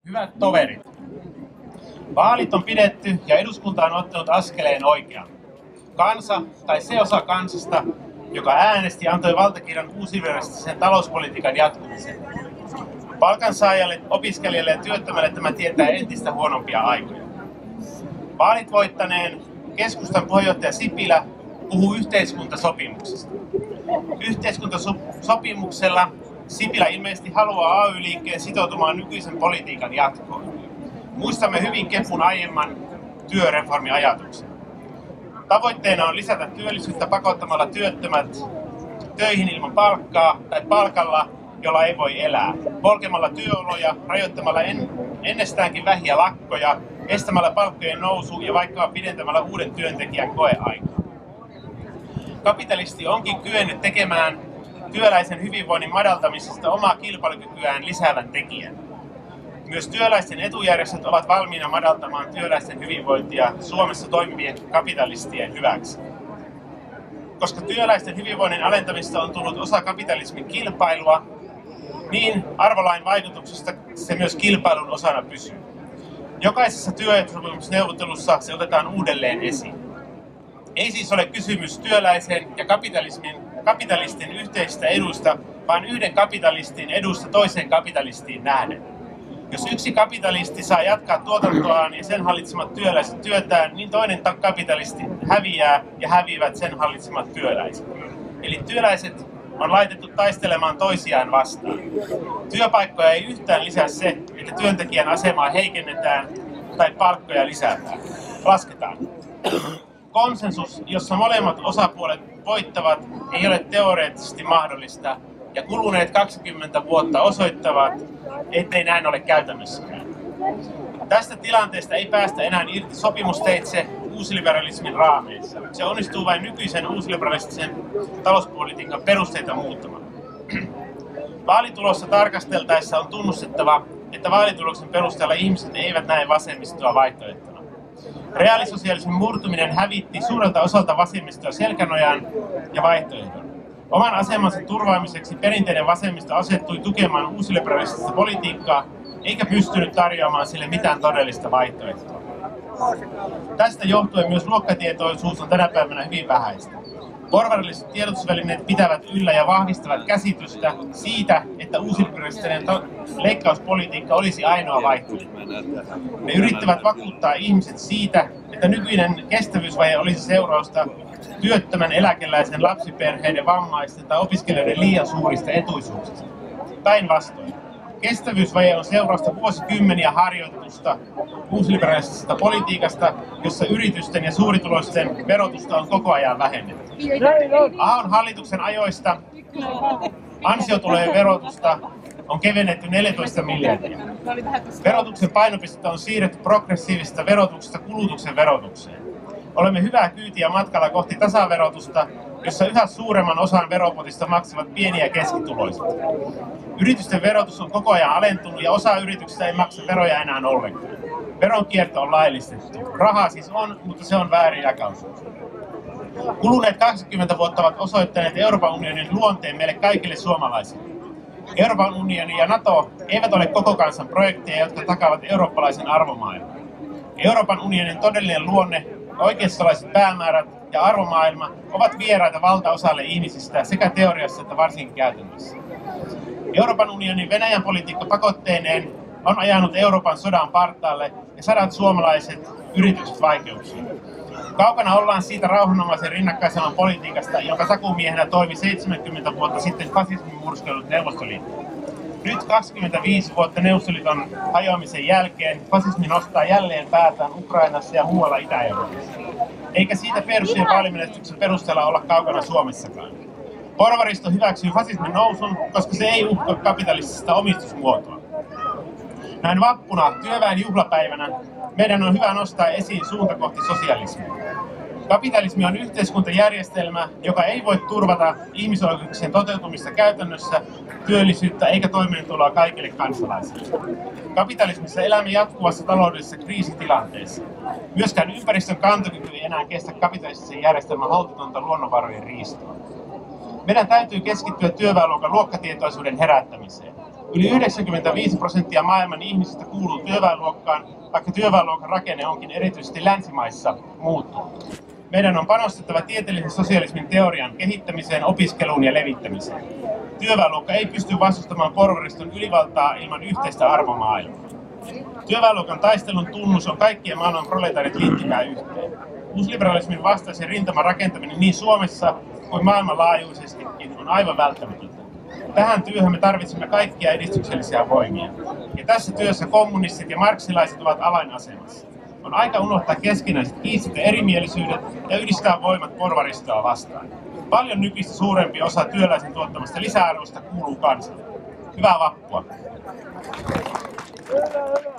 Hyvät toverit, vaalit on pidetty ja eduskunta on ottanut askeleen oikeaan. Kansa, tai se osa kansasta, joka äänesti, antoi valtakirjan uusliberalistisen talouspolitiikan jatkumisen. Palkansaajalle, opiskelijalle ja työttömälle tämä tietää entistä huonompia aikoja. Vaalit voittaneen keskustan puheenjohtaja Sipilä puhuu yhteiskuntasopimuksesta. Yhteiskuntasopimuksella Sipilä ilmeisesti haluaa AY-liikkeen sitoutumaan nykyisen politiikan jatkoon. Muistamme hyvin Kepun aiemman työreformiajatuksen. Tavoitteena on lisätä työllisyyttä pakottamalla työttömät töihin ilman palkkaa tai palkalla, jolla ei voi elää, polkemalla työoloja, rajoittamalla ennestäänkin vähiä lakkoja, estämällä palkkojen nousu ja vaikka pidentämällä uuden työntekijän koeaikaa. Kapitalisti onkin kyennyt tekemään työläisen hyvinvoinnin madaltamisesta omaa kilpailukykyään lisäävän tekijän. Myös työläisten etujärjestöt ovat valmiina madaltamaan työläisten hyvinvointia Suomessa toimivien kapitalistien hyväksi. Koska työläisten hyvinvoinnin alentamisesta on tullut osa kapitalismin kilpailua, niin arvolain vaikutuksesta se myös kilpailun osana pysyy. Jokaisessa työehtosopimusneuvottelussa se otetaan uudelleen esiin. Ei siis ole kysymys työläisen ja kapitalistin yhteisistä eduista, vaan yhden kapitalistin edusta toiseen kapitalistiin nähden. Jos yksi kapitalisti saa jatkaa tuotantoaan ja sen hallitsemat työläiset työtään, niin toinen kapitalisti häviää ja häviävät sen hallitsemat työläiset. Eli työläiset on laitettu taistelemaan toisiaan vastaan. Työpaikkoja ei yhtään lisää se, että työntekijän asemaa heikennetään tai palkkoja lasketaan. Konsensus, jossa molemmat osapuolet voittavat, ei ole teoreettisesti mahdollista, ja kuluneet 20 vuotta osoittavat, ettei näin ole käytännössäkään. Tästä tilanteesta ei päästä enää irti sopimusteitse uusliberalismin raameissa. Se onnistuu vain nykyisen uusliberalistisen talouspolitiikan perusteita muuttamalla. Vaalitulossa tarkasteltaessa on tunnustettava, että vaalituloksen perusteella ihmiset eivät näe vasemmistoa vaihtoehtona. Reaalisosialismin murtuminen hävitti suurelta osalta vasemmistoa selkänojan ja vaihtoehdon. Oman asemansa turvaamiseksi perinteinen vasemmisto asettui tukemaan uusliberalistista politiikkaa, eikä pystynyt tarjoamaan sille mitään todellista vaihtoehtoa. Tästä johtuen myös luokkatietoisuus on tänä päivänä hyvin vähäistä. Porvarilliset tiedotusvälineet pitävät yllä ja vahvistavat käsitystä siitä, että uusliberalistinen leikkauspolitiikka olisi ainoa vaihtoehto. Ne yrittävät vakuuttaa ihmiset siitä, että nykyinen kestävyysvaje olisi seurausta työttömän, eläkeläisen, lapsiperheiden, vammaisten tai opiskelijoiden liian suurista etuisuuksista. Päinvastoin. Kestävyysvaje on seurausta vuosikymmeniä harjoitusta uusliberalistisesta politiikasta, jossa yritysten ja suurituloisten verotusta on koko ajan vähennetty. Ahon hallituksen ajoista ansiotulojen verotusta on kevennetty 14 miljardia. Verotuksen painopistettä on siirretty progressiivisesta verotuksesta kulutuksen verotukseen. Olemme hyvää kyytiä matkalla kohti tasaverotusta, jossa yhä suuremman osan veropotista maksavat pieni- ja keskituloiset. Yritysten verotus on koko ajan alentunut ja osa yrityksistä ei maksa veroja enää ollenkaan. Veronkierto on laillistettu. Rahaa siis on, mutta se on väärin jakautunut. Kuluneet 20 vuotta ovat osoittaneet Euroopan unionin luonteen meille kaikille suomalaisille. Euroopan unioni ja NATO eivät ole koko kansan projekteja, jotka takaavat eurooppalaisen arvomaailman. Euroopan unionin todellinen luonne, oikeistolaiset päämäärät ja arvomaailma ovat vieraita valtaosalle ihmisistä sekä teoriassa että varsinkin käytännössä. Euroopan unionin Venäjän politiikka pakotteineen on ajanut Euroopan sodan partaalle ja sadat suomalaiset yritykset vaikeuksiin. Kaukana ollaan siitä rauhanomaisen rinnakkaiselämän politiikasta, jonka takuumiehenä toimi 70 vuotta sitten fasismin murskellut Neuvostoliitto. Nyt 25 vuotta Neuvostoliiton hajoamisen jälkeen fasismi nostaa jälleen päätään Ukrainassa ja muualla Itä-Euroopassa. Eikä siitä persien vaalimenestyksen perusteella olla kaukana Suomessakaan. Porvaristo hyväksyy fasismin nousun, koska se ei uhkaa kapitalistista omistusmuotoa. Näin vappuna, työväen juhlapäivänä, meidän on hyvä nostaa esiin suunta kohti sosialismia. Kapitalismi on yhteiskuntajärjestelmä, joka ei voi turvata ihmisoikeuksien toteutumista käytännössä, työllisyyttä eikä toimeentuloa kaikille kansalaisille. Kapitalismissa elämme jatkuvassa taloudellisessa kriisitilanteessa. Myöskään ympäristön kantokyky ei enää kestä kapitalistisen järjestelmän holtitonta luonnonvarojen riistoa. Meidän täytyy keskittyä työväenluokan luokkatietoisuuden herättämiseen. Yli 95% maailman ihmisistä kuuluu työväenluokkaan, vaikka työväenluokan rakenne onkin erityisesti länsimaissa muuttunut. Meidän on panostettava tieteellisen sosialismin teorian kehittämiseen, opiskeluun ja levittämiseen. Työväenluokka ei pysty vastustamaan porvariston ylivaltaa ilman yhteistä arvomaailmaa. Työväenluokan taistelun tunnus on kaikkien maailman proletaarit liittymään yhteen. Uusliberalismin vastaisen rintaman rakentaminen niin Suomessa kuin maailmanlaajuisestikin on aivan välttämätöntä. Tähän työhön me tarvitsemme kaikkia edistyksellisiä voimia. Ja tässä työssä kommunistit ja marksilaiset ovat avainasemassa. On aika unohtaa keskinäiset kiistat ja erimielisyydet ja yhdistää voimat porvaristoa vastaan. Paljon nykyistä suurempi osa työläisen tuottamasta lisäarvosta kuuluu kansalle. Hyvää vappua!